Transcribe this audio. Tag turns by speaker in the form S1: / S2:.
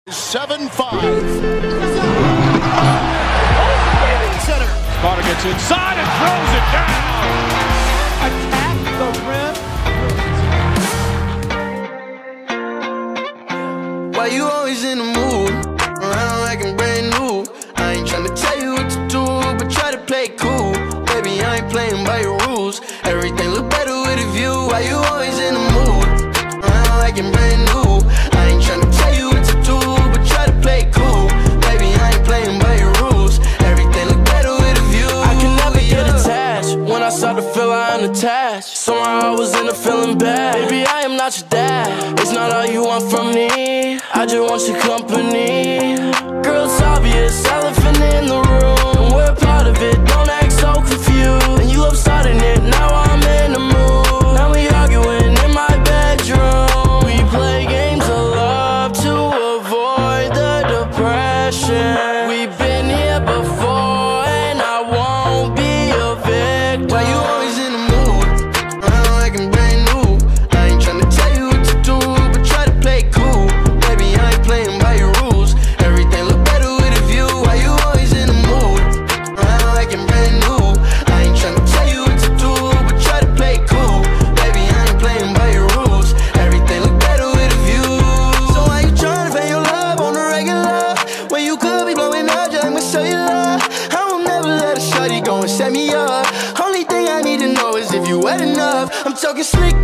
S1: 7-5.
S2: Center. Carter gets inside and throws it down.
S3: Attack the
S4: rim. Why you always in the mood? Around like I'm brand new. I ain't tryna tell you what to do, but try to play cool. Baby, I ain't playing by your rules. Everything look better with a view. Why you always in the mood? Around like I'm brand new. I ain't tryna tell you what to do, but try to play cool. Baby, I ain't playing by your rules. Everything look better with a view.
S5: I can never get attached. When I start to feel I'm unattached, somehow I was in a feeling bad. Baby, I am not your dad. It's not all you want from me. I just want your company. Girl, it's obvious, elephant in the room. We're part of it, don't act so confused. And you love starting it, now I'm in the mood. Now we arguing in my bedroom. We play games of love to avoid the depression. We've been here before and I won't be a victim.
S4: Why you always in the mood? Around like I'm brand new. I ain't tryna tell you what to do, but try to play cool. Baby, I ain't playing by your rules. Everything look better with a view. Why you always in the mood? Around like I'm brand new. I ain't tryna tell you what to do, but try to play cool. Baby, I ain't playing by your rules. Everything look better with a view. So why you tryna pay your love on the regular when you could be blowing up just like my cellular? I will never let a shawty go and set me up. Only thing I need to know is if you wet enough. I'm talking slick